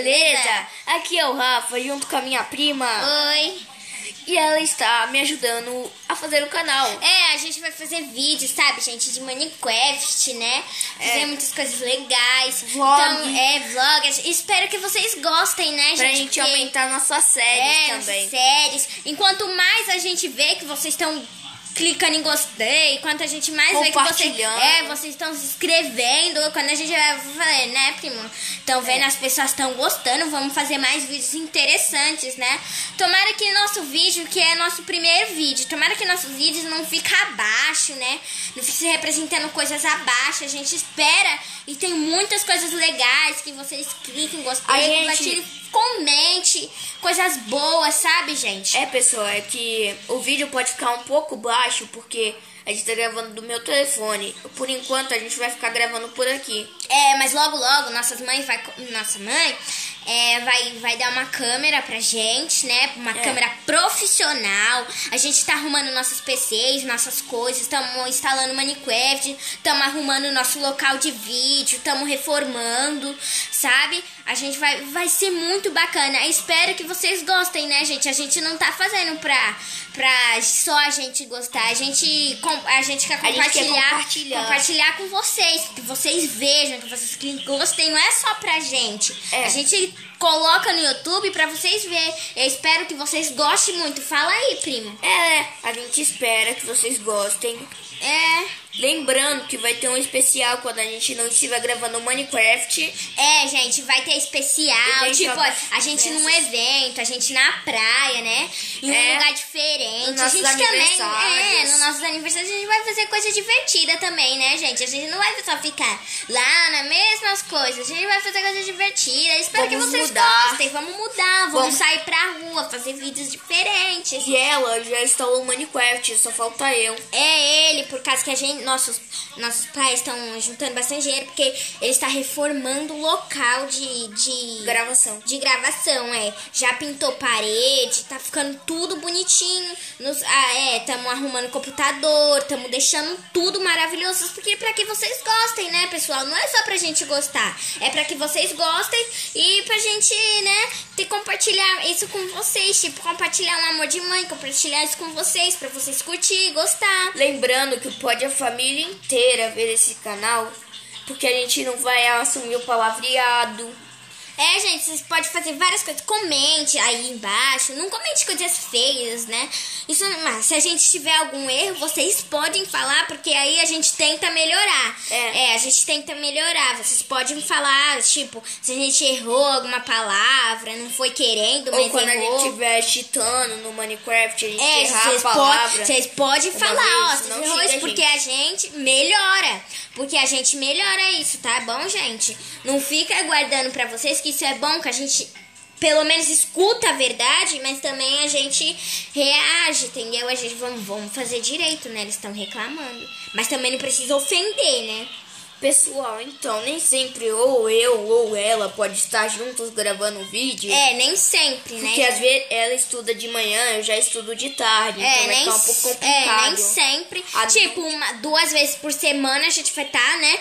beleza? Aqui é o Rafa, junto com a minha prima. Oi. E ela está me ajudando a fazer o canal. É, a gente vai fazer vídeos, sabe, gente, de Minecraft, né? Fazer muitas coisas legais. Vlog. Então, vlog. Espero que vocês gostem, né, gente? Pra gente aumentar nossas séries também. Nossas séries. Enquanto mais a gente vê que vocês estão clicando em gostei, quanto a gente mais vê que vocês estão se inscrevendo, quando a gente vai falar, né, primo? Estão vendo, as pessoas estão gostando, vamos fazer mais vídeos interessantes, né? Tomara que nosso vídeo, que é nosso primeiro vídeo, tomara que nossos vídeos não fiquem abaixo, né? Não fique se representando coisas abaixo, a gente espera e tem muitas coisas legais que vocês cliquem, gostei, compartilhem, comente, coisas boas, sabe, gente? É, pessoal, é que o vídeo pode ficar um pouco baixo, porque a gente tá gravando do meu telefone. Por enquanto, a gente vai ficar gravando por aqui. É, mas logo, logo, nossa mãe vai dar uma câmera pra gente, né? Uma câmera profissional. A gente tá arrumando nossos PCs, nossas coisas. Estamos instalando Minecraft. Estamos arrumando nosso local de vídeo. Estamos reformando, sabe? A gente vai ser muito bacana. Espero que vocês gostem, né, gente? A gente não tá fazendo pra só a gente gostar. A gente quer compartilhar com vocês. Que vocês vejam, que vocês gostem. Não é só pra gente. A gente coloca no YouTube pra vocês verem. Eu espero que vocês gostem muito. Fala aí, primo. A gente espera que vocês gostem. Lembrando que vai ter um especial quando a gente não estiver gravando Minecraft. Gente, vai ter especial. Tipo, a gente num evento, a gente na praia, né? Em um lugar diferente. Nos nossos aniversários. Nos nossos aniversários a gente vai fazer coisa divertida também, né, gente? A gente não vai só ficar lá nas mesmas coisas. A gente vai fazer coisa divertida. Espero que vocês gostem. Vamos mudar, vamos sair pra rua, fazer vídeos diferentes. E ela já instalou o Minecraft, só falta eu. É ele, por causa que a gente, nossos pais estão juntando bastante dinheiro, porque ele está reformando o local de gravação. Já pintou parede, tá ficando tudo bonitinho. Estamos arrumando computador, estamos deixando tudo maravilhoso, porque para que vocês gostem, né, pessoal? Não é só pra gente gostar, é para que vocês gostem e pra gente, né, compartilhar isso com vocês, tipo, compartilhar um amor de mãe, compartilhar isso com vocês, pra vocês curtir, gostar. Lembrando que pode a família inteira ver esse canal, porque a gente não vai assumir o palavreado. Gente, vocês podem fazer várias coisas. Comente aí embaixo. Não comente coisas feias, né? Mas se a gente tiver algum erro, vocês podem falar, porque aí a gente tenta melhorar. A gente tenta melhorar. Vocês podem falar, tipo, se a gente errou alguma palavra, não foi querendo, mas ou quando errou. a gente estiver cheatando no Minecraft, a gente errar a palavra. Vocês podem falar, vocês errou isso, porque a gente melhora. Porque a gente melhora isso, tá bom, gente? Não fica guardando pra vocês que isso é bom, que a gente pelo menos escuta a verdade, mas também a gente reage, entendeu? A gente vamos fazer direito, né? Eles estão reclamando. Mas também não precisa ofender, né? Pessoal, então, nem sempre ou eu ou ela pode estar juntos gravando um vídeo. Nem sempre, né? Porque às vezes ela estuda de manhã, eu já estudo de tarde, então vai ficar um pouco complicado. Nem sempre. Tipo, 2 vezes por semana a gente vai estar, né?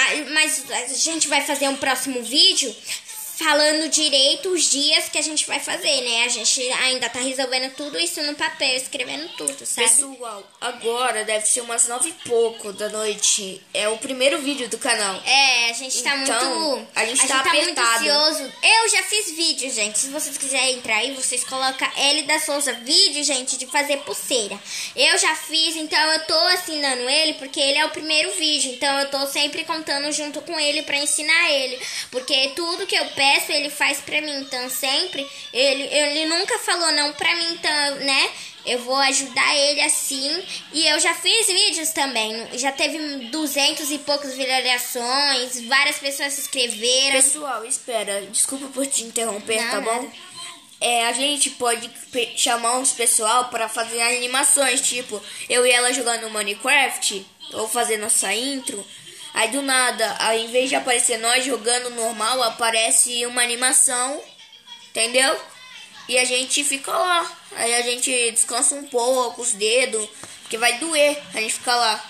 Mas a gente vai fazer um próximo vídeo falando direito os dias que a gente vai fazer, né? A gente ainda tá resolvendo tudo isso no papel, escrevendo tudo, sabe? Pessoal, agora deve ser umas 9 e pouco da noite. É o primeiro vídeo do canal. A gente tá muito apertado. Muito ansioso. Eu já fiz vídeo, gente. Se vocês quiserem entrar aí, vocês colocam L da Souza vídeo, gente, de fazer pulseira. Eu já fiz, então eu tô assinando ele, porque ele é o primeiro vídeo. Então eu tô sempre contando junto com ele pra ensinar ele. Porque tudo que eu peço, ele faz pra mim, então sempre ele nunca falou não pra mim, então, né, eu vou ajudar ele assim. E eu já fiz vídeos também, já teve 200 e poucas visualizações, várias pessoas se inscreveram. Pessoal, espera, desculpa por te interromper, não, tá bom? Nada. A gente pode chamar uns pessoal pra fazer animações, tipo, eu e ela jogando Minecraft, ou fazer nossa intro. Aí do nada, ao invés de aparecer nós jogando normal, aparece uma animação, entendeu? E a gente fica lá. Aí a gente descansa um pouco os dedos, porque vai doer a gente ficar lá.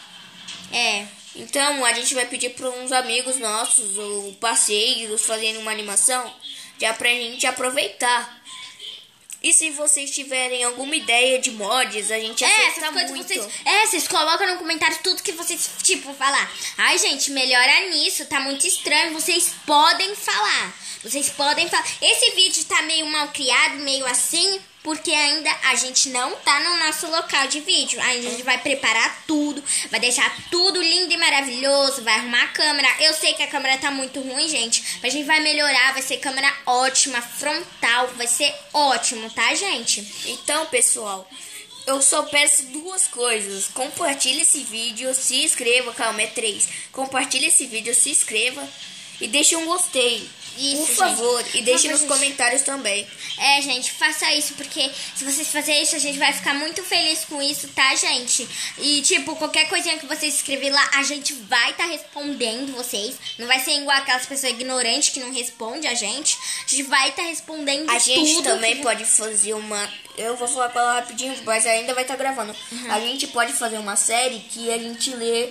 Então a gente vai pedir para uns amigos nossos ou parceiros fazerem uma animação. já pra gente aproveitar. E se vocês tiverem alguma ideia de mods, a gente aceita muito. Vocês colocam no comentário tudo que vocês, tipo, falar. Ai, gente, melhora nisso, tá muito estranho. Vocês podem falar. Esse vídeo tá meio mal criado, meio assim, porque ainda a gente não tá no nosso local de vídeo. A gente vai preparar tudo, vai deixar tudo lindo e maravilhoso, vai arrumar a câmera. Eu sei que a câmera tá muito ruim, gente, mas a gente vai melhorar, vai ser câmera ótima, frontal, vai ser ótimo, tá, gente? Então, pessoal, eu só peço duas coisas. Compartilhe esse vídeo, se inscreva, calma, é 3. Compartilhe esse vídeo, se inscreva e deixe um gostei. Isso, por favor, gente. E deixe nos comentários também. Gente, faça isso, porque se vocês fizerem isso, a gente vai ficar muito feliz com isso, tá, gente? E, tipo, qualquer coisinha que vocês escreverem lá, a gente vai estar respondendo vocês. Não vai ser igual aquelas pessoas ignorantes que não respondem a gente. A gente vai estar respondendo tudo. A gente também pode fazer uma... Eu vou falar com ela rapidinho, mas ainda vai estar gravando. A gente pode fazer uma série que a gente lê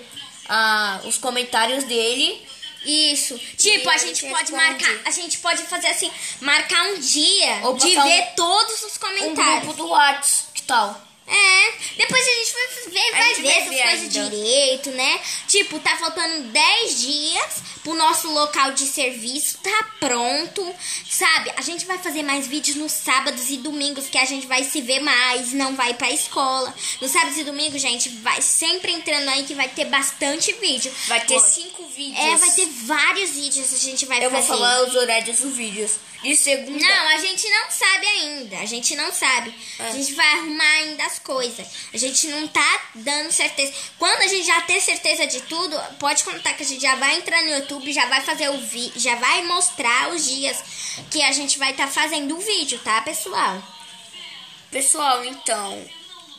os comentários dele... Isso, tipo, a gente pode marcar, a gente pode fazer assim, marcar um dia ou de ver todos os comentários. Um grupo do WhatsApp, que tal? Depois a gente vai ver essas coisas direito, né? Tipo, tá faltando 10 dias pro nosso local de serviço tá pronto, sabe? A gente vai fazer mais vídeos nos sábados e domingos, que a gente vai se ver mais, não vai pra escola. Nos sábados e domingos, gente, vai sempre entrando aí que vai ter bastante vídeo. Vai ter 5 vídeos. Vai ter vários vídeos a gente vai fazer. Eu vou falar os horários dos vídeos. De segunda... Não, a gente não sabe ainda. A gente não sabe. A gente vai arrumar ainda as coisas. A gente não tá dando certeza. Quando a gente já ter certeza de tudo, pode contar que a gente já vai entrar no YouTube, já vai fazer o vídeo, já vai mostrar os dias que a gente vai estar fazendo o vídeo, tá, pessoal? Pessoal, então,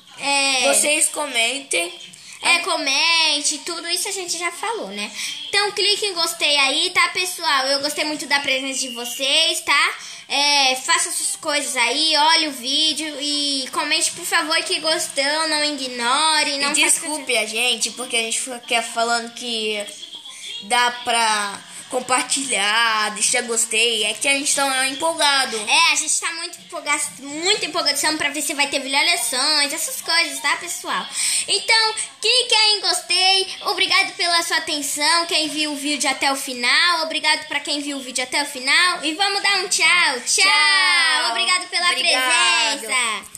vocês comentem. Comente, tudo isso a gente já falou, né? Então clique em gostei aí, tá, pessoal? Eu gostei muito da presença de vocês, tá? Faça suas coisas aí, olhe o vídeo e comente, por favor, que gostou, não ignore. Não Desculpe a gente, porque a gente fica falando que dá pra compartilhar, deixar gostei. É que a gente tá empolgado. A gente tá muito empolgado pra ver se vai ter visualizações, essas coisas, tá, pessoal? Então, clique aí em gostei. Obrigado pela sua atenção, quem viu o vídeo até o final. Obrigado pra quem viu o vídeo até o final. E vamos dar um tchau. Tchau. Obrigado pela presença.